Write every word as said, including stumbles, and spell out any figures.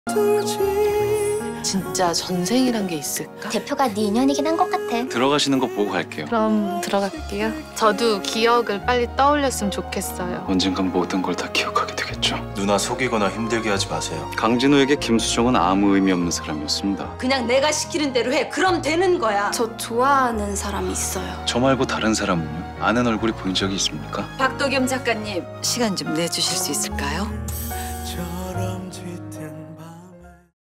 진짜 전생이란 게 있을까? 대표가 네 인연이긴 한 것 같아. 들어가시는 거 보고 갈게요. 그럼 들어갈게요. 저도 기억을 빨리 떠올렸으면 좋겠어요. 언젠간 모든 걸 다 기억하게 되겠죠. 누나 속이거나 힘들게 하지 마세요. 강진우에게 김수정은 아무 의미 없는 사람이었습니다. 그냥 내가 시키는 대로 해. 그럼 되는 거야. 저 좋아하는 사람이 있어요. 저 말고 다른 사람은요? 아는 얼굴이 보인 적이 있습니까? 박도겸 작가님. 시간 좀 내주실 수 있을까요?